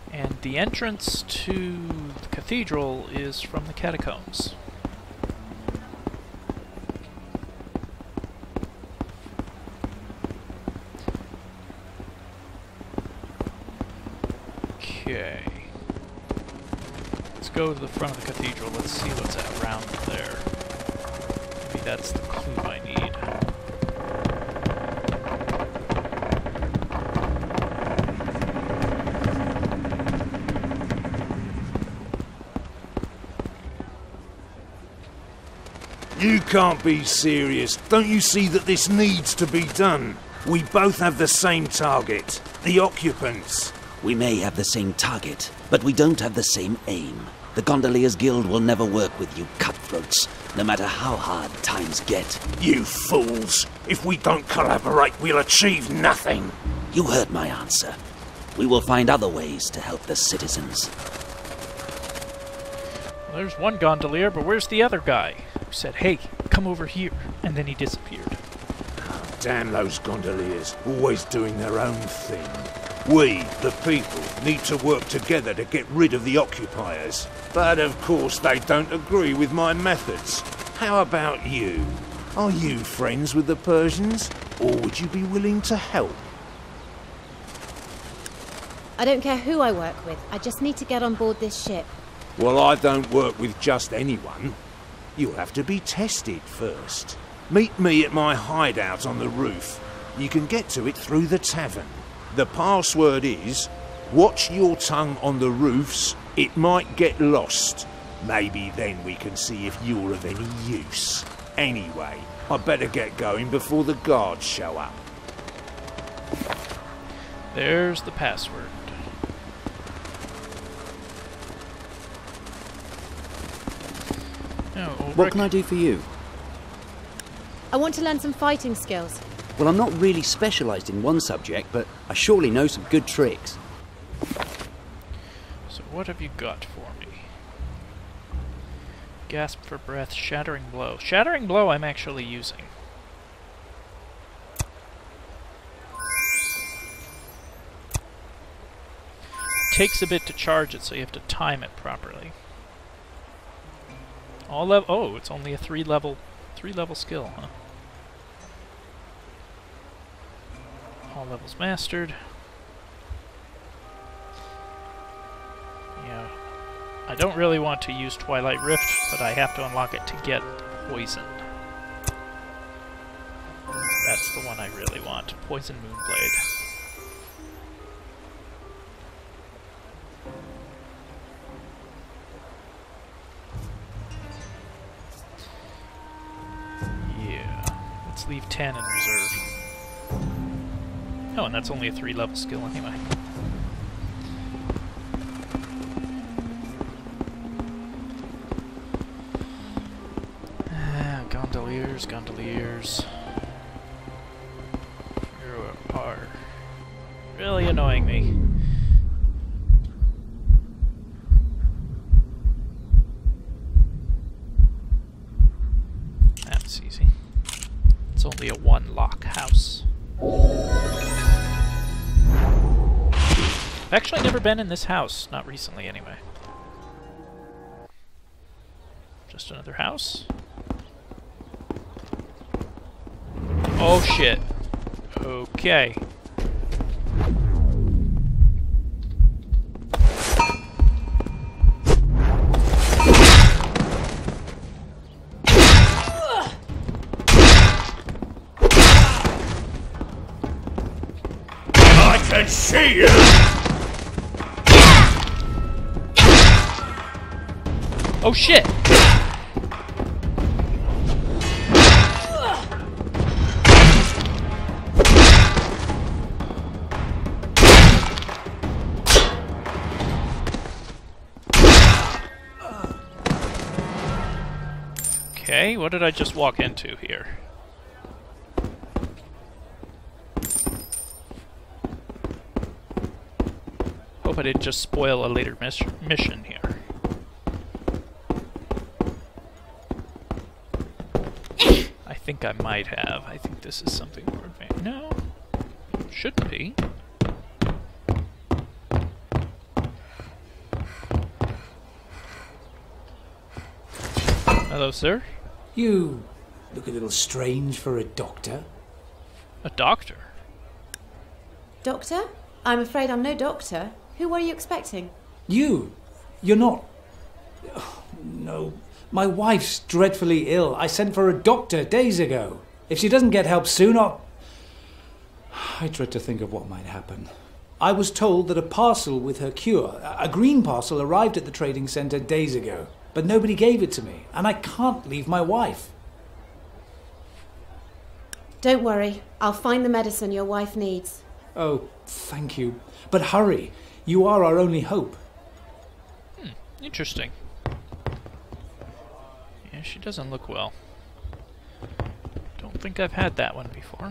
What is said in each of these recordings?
And the entrance to the cathedral is from the catacombs. Okay. Let's go to the front of the cathedral. Let's see what's around there. Maybe that's the clue I need. You can't be serious. Don't you see that this needs to be done? We both have the same target, the occupants. We may have the same target, but we don't have the same aim. The Gondoliers Guild will never work with you cutthroats, no matter how hard times get. You fools! If we don't collaborate, we'll achieve nothing. You heard my answer. We will find other ways to help the citizens. Well, there's one gondolier, but where's the other guy? Who said, hey, come over here, and then he disappeared. Oh, damn those gondoliers, always doing their own thing. We, the people, need to work together to get rid of the occupiers. But of course they don't agree with my methods. How about you? Are you friends with the Persians, or would you be willing to help? I don't care who I work with, I just need to get on board this ship. Well, I don't work with just anyone. You'll have to be tested first. Meet me at my hideout on the roof. You can get to it through the tavern. The password is, watch your tongue on the roofs, it might get lost. Maybe then we can see if you're of any use. Anyway, I better get going before the guards show up. There's the password. What can I do for you? I want to learn some fighting skills. Well, I'm not really specialised in one subject, but I surely know some good tricks. So what have you got for me? Gasp for breath, shattering blow. Shattering blow I'm actually using. Takes a bit to charge it, so you have to time it properly. All level. Oh, it's only a three level skill, huh? All levels mastered. Yeah, I don't really want to use Twilight Rift, but I have to unlock it to get Poison. That's the one I really want. Poison Moonblade. Leave 10 in reserve. Oh, and that's only a 3-level skill anyway. Gondoliers, gondoliers. You are really annoying me. That's easy. It's only a one-lock house. I've actually never been in this house. Not recently, anyway. Just another house? Oh, shit. Okay. Can see you! Oh shit! Okay, what did I just walk into here? Hope I didn't just spoil a later mission here. I think I might have. I think this is something more advanced. No, shouldn't be. Hello, sir. You look a little strange for a doctor. A doctor? Doctor? I'm afraid I'm no doctor. Who were you expecting? You're not... Oh, no. My wife's dreadfully ill. I sent for a doctor days ago. If she doesn't get help soon, I dread to think of what might happen. I was told that a parcel with her cure, a green parcel, arrived at the trading centre days ago. But nobody gave it to me, and I can't leave my wife. Don't worry. I'll find the medicine your wife needs. Oh, thank you. But hurry. You are our only hope. Interesting. Yeah, she doesn't look well. Don't think I've had that one before.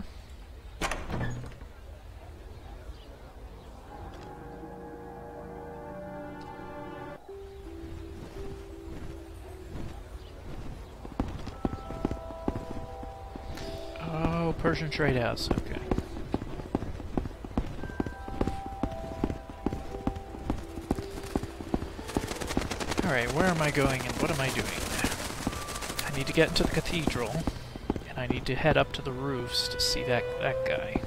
Oh, Persian trade house, okay. Alright, where am I going and what am I doing? I need to get into the cathedral, and I need to head up to the roofs to see that guy.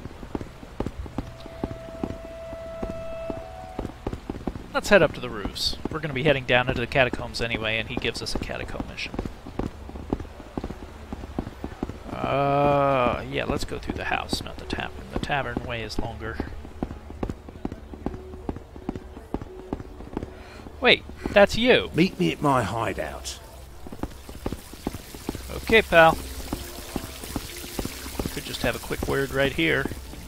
Let's head up to the roofs. We're going to be heading down into the catacombs anyway, and he gives us a catacomb mission. Yeah, let's go through the house, not the tavern. The tavern way is longer. Wait, that's you. Meet me at my hideout. Okay, pal. We could just have a quick word right here.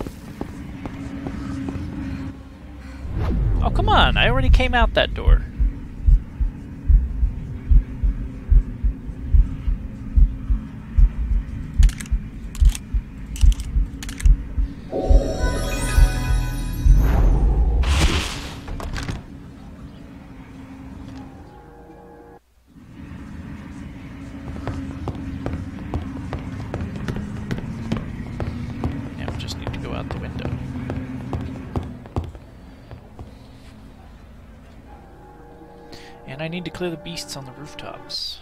Oh, come on. I already came out that door. And I need to clear the beasts on the rooftops.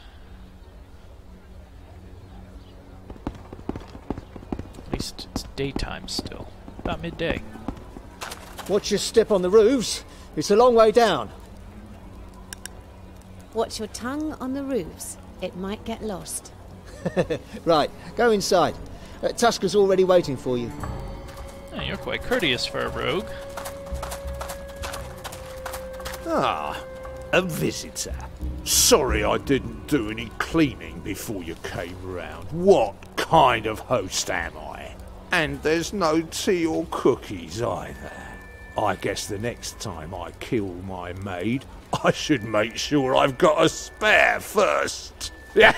At least it's daytime still. About midday. Watch your step on the roofs. It's a long way down. Watch your tongue on the roofs. It might get lost. Right, go inside. Tusker's already waiting for you. Oh, you're quite courteous for a rogue. Ah, a visitor. Sorry I didn't do any cleaning before you came round. What kind of host am I? And there's no tea or cookies either. I guess the next time I kill my maid, I should make sure I've got a spare first. Yeah.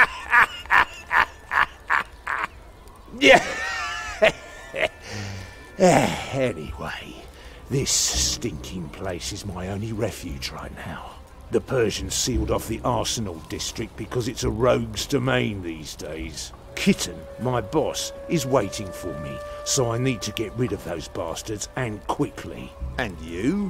Anyway, this stinking place is my only refuge right now. The Persians sealed off the arsenal district because it's a rogue's domain these days. Kitten, my boss, is waiting for me, so I need to get rid of those bastards, and quickly. And you?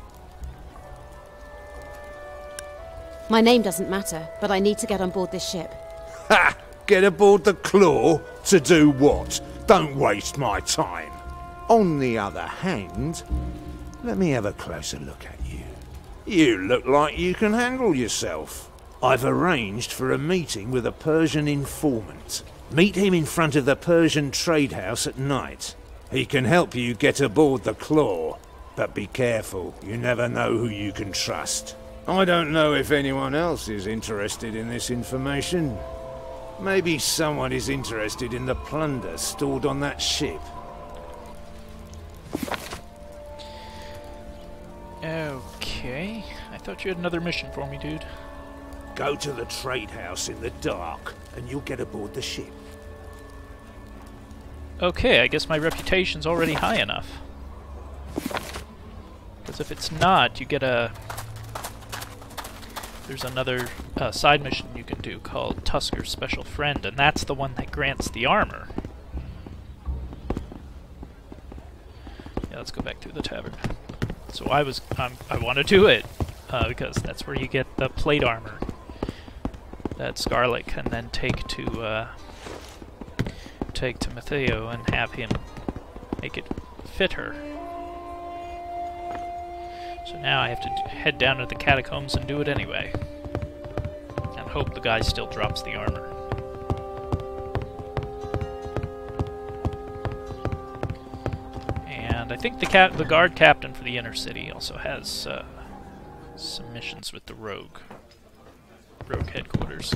My name doesn't matter, but I need to get on board this ship. Ha! Get aboard the Claw? To do what? Don't waste my time. On the other hand, let me have a closer look at you. You look like you can handle yourself. I've arranged for a meeting with a Persian informant. Meet him in front of the Persian trade house at night. He can help you get aboard the Claw. But be careful, you never know who you can trust. I don't know if anyone else is interested in this information. Maybe someone is interested in the plunder stored on that ship. Okay. I thought you had another mission for me, dude. Go to the trade house in the dark, and you'll get aboard the ship. Okay, I guess my reputation's already high enough. Because if it's not, you get a... There's another side mission you can do called Tusker Special Friend, and that's the one that grants the armor. Yeah, let's go back to the tavern. So I want to do it, because that's where you get the plate armor. that Scarlett can then take to Matteo and have him make it fit her. So now I have to head down to the catacombs and do it anyway. And hope the guy still drops the armor. And I think the guard captain for the inner city also has some missions with the rogue headquarters.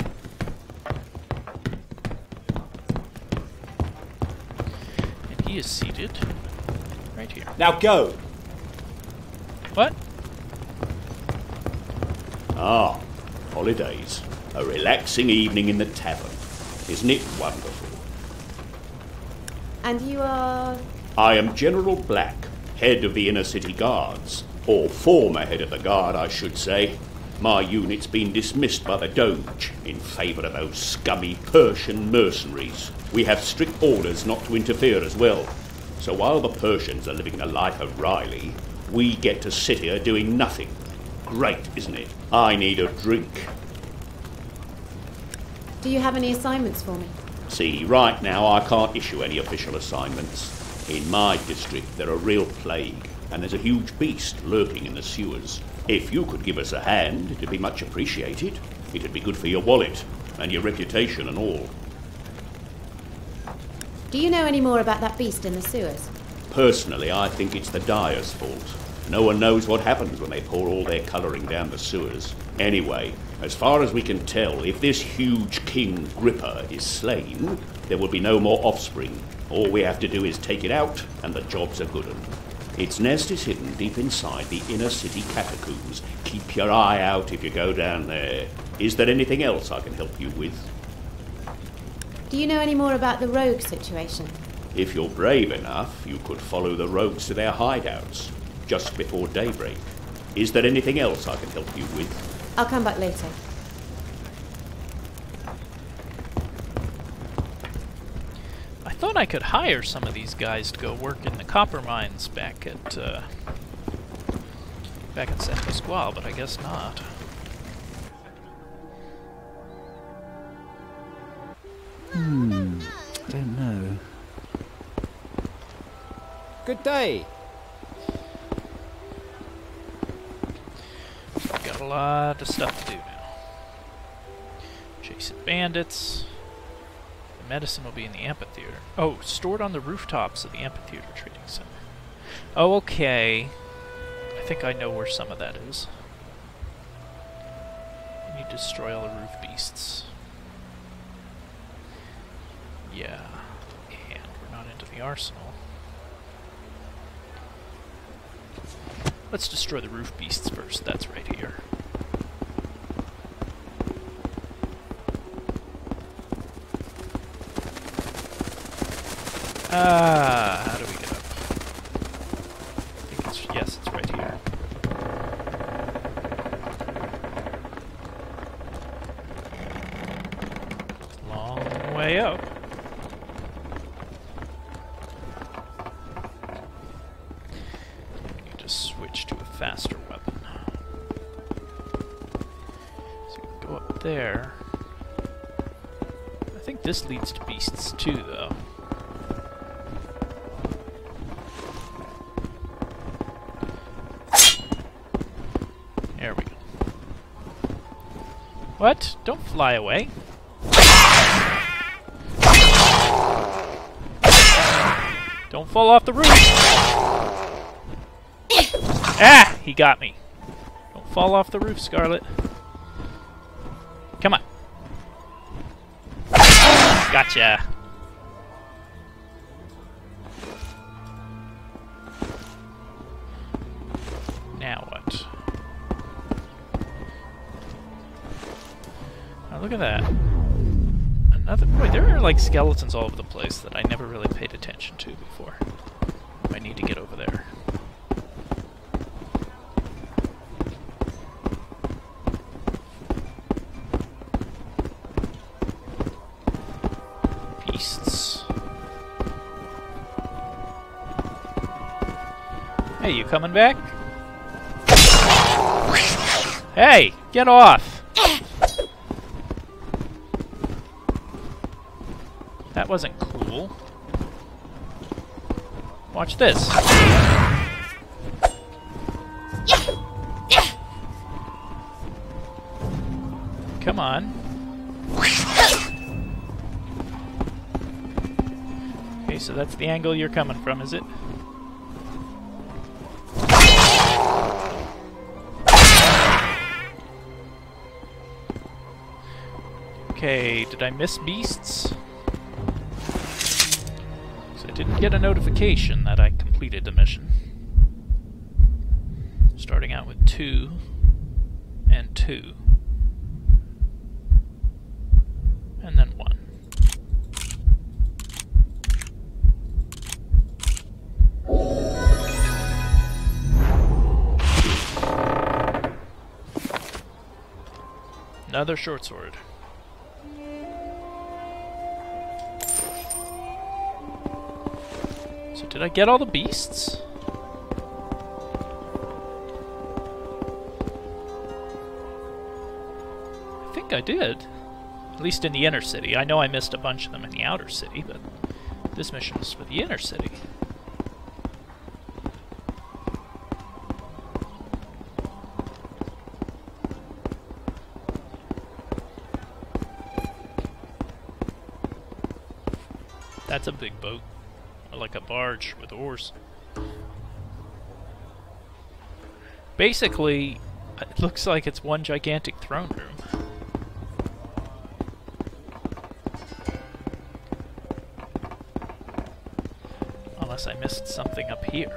And he is seated right here. Now go! What? Ah, holidays. A relaxing evening in the tavern. Isn't it wonderful? And you are... I am General Black, head of the Inner City Guards. Or former head of the guard, I should say. My unit's been dismissed by the Doge in favour of those scummy Persian mercenaries. We have strict orders not to interfere as well. So while the Persians are living the life of Riley, we get to sit here doing nothing. Great, isn't it? I need a drink. Do you have any assignments for me? See, right now I can't issue any official assignments. In my district, they're a real plague, and there's a huge beast lurking in the sewers. If you could give us a hand, it'd be much appreciated. It'd be good for your wallet, and your reputation and all. Do you know any more about that beast in the sewers? Personally, I think it's the dyer's fault. No one knows what happens when they pour all their colouring down the sewers. Anyway, as far as we can tell, if this huge King Gripper is slain, there will be no more offspring. All we have to do is take it out, and the job's a good one. Its nest is hidden deep inside the inner city catacombs. Keep your eye out if you go down there. Is there anything else I can help you with? Do you know any more about the rogue situation? If you're brave enough, you could follow the rogues to their hideouts, just before daybreak. Is there anything else I can help you with? I'll come back later. I thought I could hire some of these guys to go work in the copper mines back at San Pasquale, but I guess not. Don't know. Good day. Got a lot of stuff to do now. Chasing bandits. The medicine will be in the amphitheater. Oh, stored on the rooftops of the amphitheater trading center. Oh, okay. I think I know where some of that is. We need to destroy all the roof beasts. Yeah. And we're not into the arsenal. Let's destroy the roof beasts first. That's right here. How do we get up? I think it's, yes, it's right here. Long way up. We need to switch to a faster weapon. So we can go up there. I think this leads to beasts too, though. There we go. What? Don't fly away. Don't fall off the roof! Ah! He got me. Don't fall off the roof, Scarlett. Come on. Gotcha. Now what? Oh, look at that. Another... Boy, there are like skeletons all over the place that I never really paid attention to before. I need to get over there. Beasts. Hey, you coming back? Hey, get off! That wasn't cool. Watch this. Come on. Okay, so that's the angle you're coming from, is it? Okay, did I miss beasts? So I didn't get a notification that I completed the mission. Starting out with 2 and 2. And then 1. Another short sword. So did I get all the beasts? I think I did. At least in the inner city. I know I missed a bunch of them in the outer city, but this mission was for the inner city. That's a big boat. Or like a barge with oars. Basically, it looks like it's one gigantic throne room. Unless I missed something up here.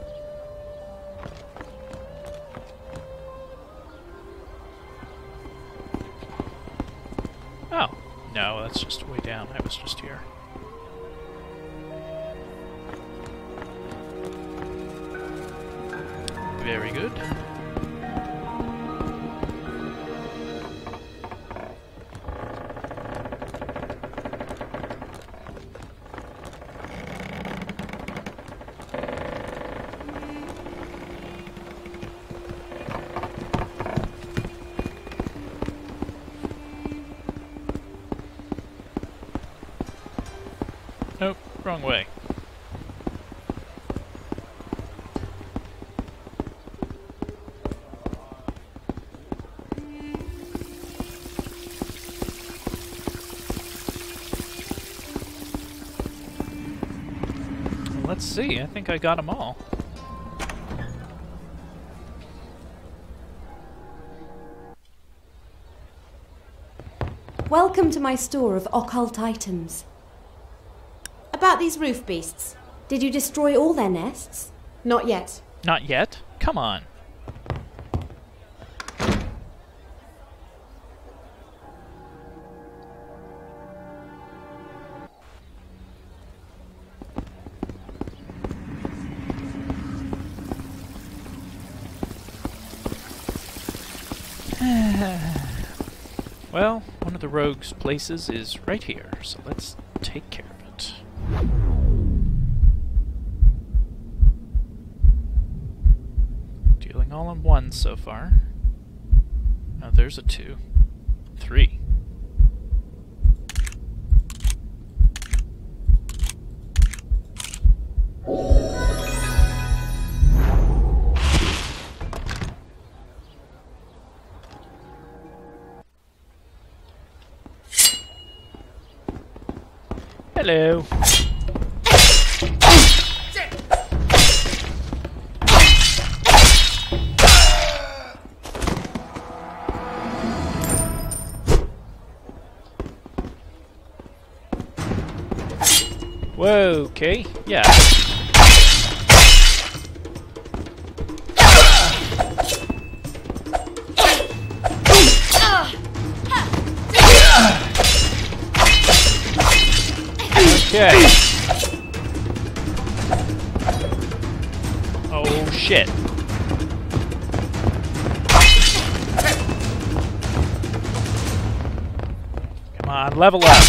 Oh, no, that's just way down. I was just here. Very good. Nope, wrong way. Let's see, I think I got them all. Welcome to my store of occult items. About these roof beasts. Did you destroy all their nests? Not yet. Not yet? Come on. Well, one of the rogue's places is right here, so let's take care of it. Dealing all in 1 so far. Oh, there's a 2. 3. Hello. Whoa, okay, yeah. Okay. Oh, shit. Come on, level up.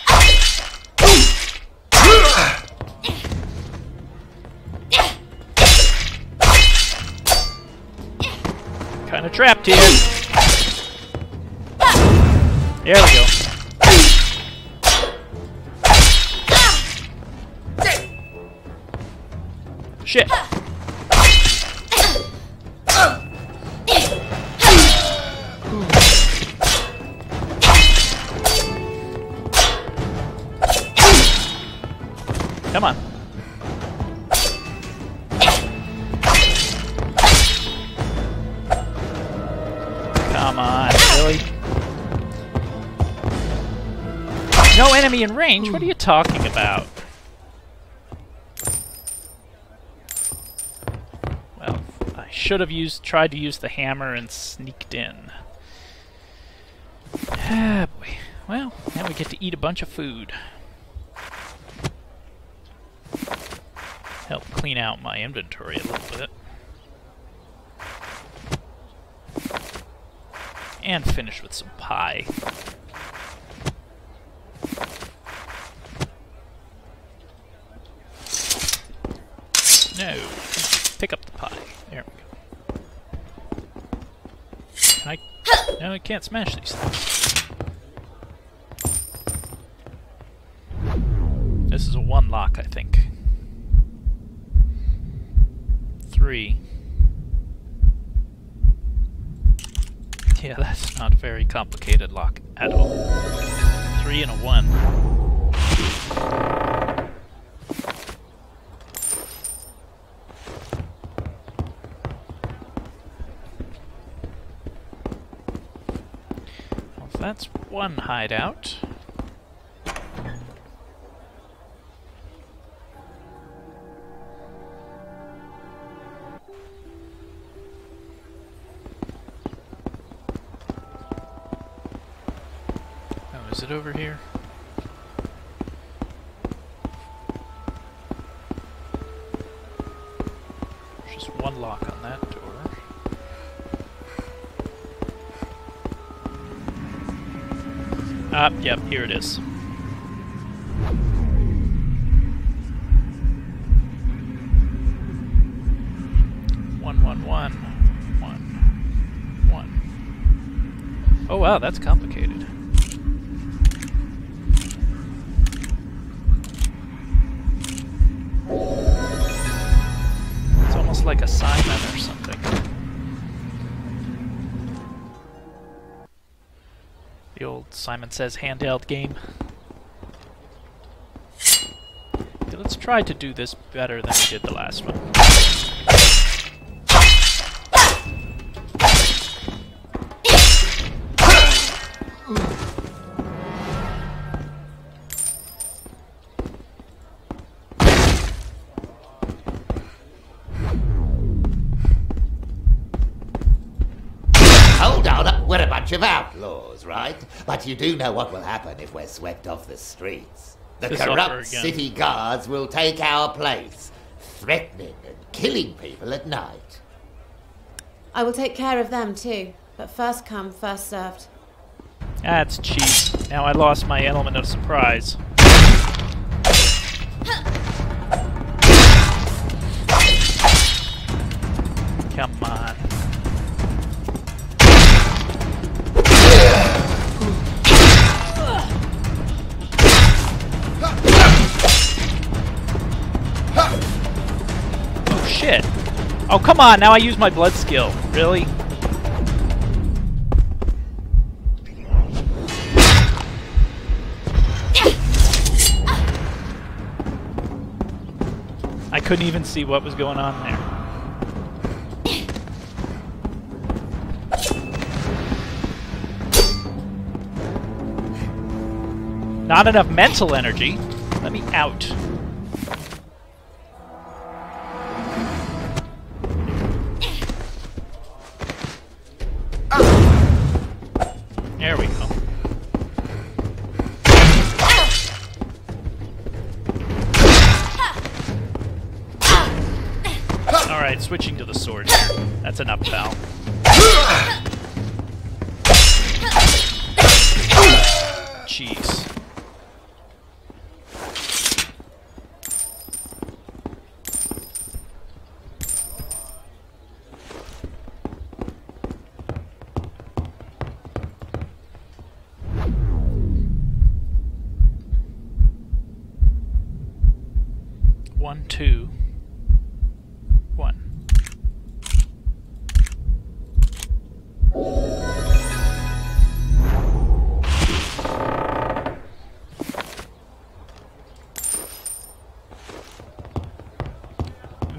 Kinda trapped here. There we go. shit! Come on. Come on, really? No enemy in range? What are you talking about? Well, I should have tried to use the hammer and sneaked in. Ah, boy. Well, now we get to eat a bunch of food. Help clean out my inventory a little bit. And finish with some pie. No. Pick up the pie. There we go. Can I? No, I can't smash these things. This is a 1 lock, I think. 3. Yeah, that's not a very complicated lock at all. 3 and a 1. Well, that's one hideout. Is it over here? There's just one lock on that door. Ah, yep, here it is. One. Oh wow, that's complicated. Like a Simon or something. The old Simon Says handheld game. Okay, let's try to do this better than we did the last one. Of outlaws, right? But you do know what will happen if we're swept off the streets. The corrupt city guards will take our place, threatening and killing people at night. I will take care of them too, but first come, first served. That's cheap. Now I lost my element of surprise. Come on. Shit. Oh, come on, now I use my blood skill. Really? I couldn't even see what was going on there. Not enough mental energy. Let me out. There we go. Alright, switching to the sword here. That's enough, pal. Jeez. One, two.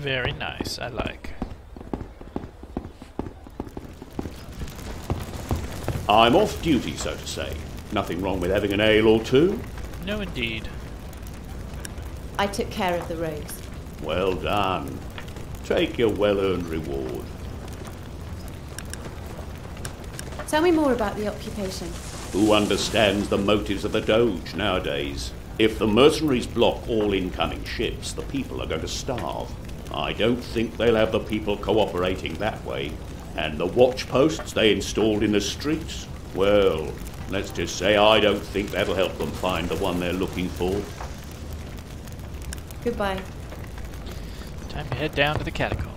Very nice, I like. I'm off duty, so to say. Nothing wrong with having an ale or two? No, indeed. I took care of the roads. Well done. Take your well-earned reward. Tell me more about the occupation. Who understands the motives of the Doge nowadays? If the mercenaries block all incoming ships, the people are going to starve. I don't think they'll have the people cooperating that way. And the watch posts they installed in the streets? Well, let's just say I don't think that'll help them find the one they're looking for. Goodbye. Time to head down to the catacombs.